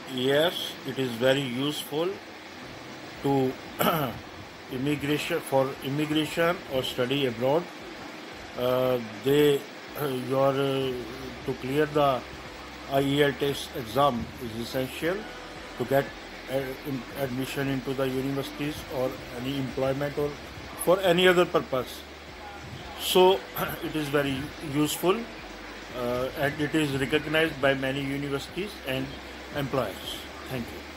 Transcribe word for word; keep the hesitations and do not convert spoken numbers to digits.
Yes, it is very useful to immigration for immigration or study abroad. Uh, they uh, your uh, to clear the I E L T S exam is essential to get uh, in, admission into the universities or any employment or for any other purpose. So it is very useful uh, and it is recognized by many universities and employers. Thank you.